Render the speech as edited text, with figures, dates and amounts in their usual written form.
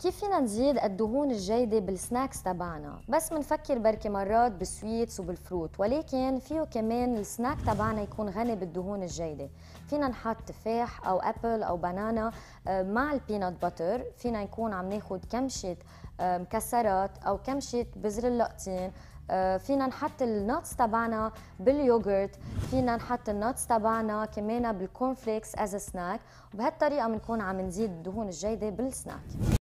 كيف فينا نزيد الدهون الجيدة بالسناكس تبعنا؟ بس منفكر بركي مرات بالسويتس وبالفروت، ولكن فيه كمان السناك تبعنا يكون غني بالدهون الجيدة. فينا نحط تفاح أو أبل أو بنانا مع البينات باتر. فينا نكون عم ناخد كمشة مكسرات أو كمشة بذر اللقطين. فينا نحط الناتس تبعنا باليوغورت. فينا نحط الناتس تبعنا كمان بالكورن فليكس از سناك، وبهالطريقة بنكون عم نزيد الدهون الجيدة بالسناك.